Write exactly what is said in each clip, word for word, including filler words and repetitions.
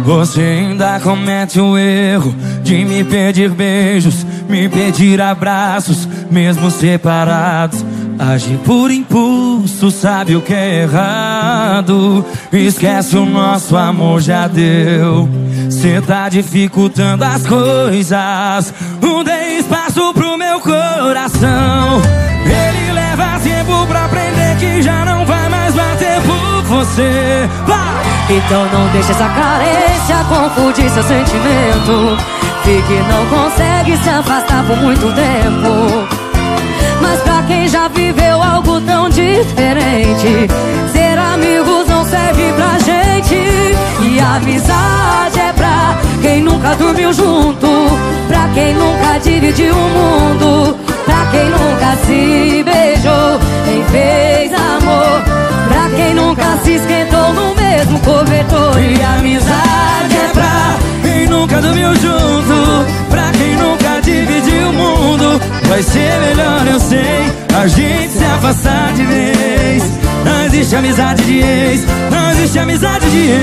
Você ainda comete o erro de me pedir beijos, me pedir abraços, mesmo separados. Age por impulso, sabe o que é errado. Esquece, o nosso amor já deu. Cê tá dificultando as coisas. Não dê espaço pro meu coração. Ele leva tempo pra aprender que já não vai mais bater por você. Vai! Então não deixe essa carência confundir seu sentimento. Fique, não consegue se afastar por muito tempo. Mas pra quem já viveu algo tão diferente, ser amigos não serve pra gente. E a amizade é pra quem nunca dormiu junto, pra quem nunca dividiu o mundo, pra quem nunca se beijou, nem fez amor, pra quem nunca se esquentou no mesmo cobertor. E a amizade é pra quem nunca dormiu junto, pra quem nunca dividiu o mundo. Vai ser melhor, eu sei, a gente se afastar de vez. Não existe amizade de ex, não existe amizade de ex.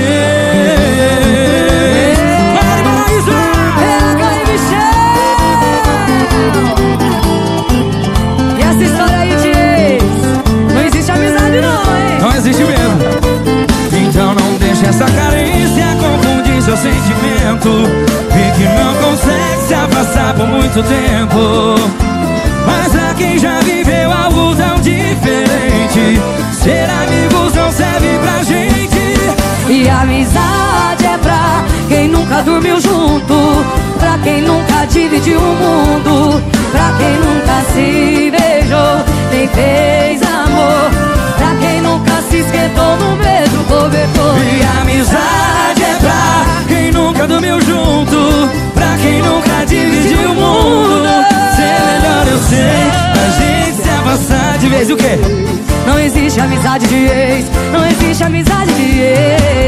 Para, para isso! E essa história aí de ex, não existe amizade não, hein? Não existe mesmo. Então não deixe essa carência confundir seu sentimento. Vê que não consegue se afastar por muito tempo. Mas pra quem já viveu algo tão diferente, ser amigos não serve pra gente. E a amizade é pra quem nunca dormiu junto, pra quem nunca dividiu o mundo, pra quem nunca se beijou, nem fez amor, pra quem nunca se esquentou no mesmo cobertor. E a amizade é pra quem nunca dormiu junto, pra quem nunca dividiu o mundo. Ser melhor, eu sei, a gente se afastar de vez. O quê? Não existe amizade de ex, não existe amizade de ex.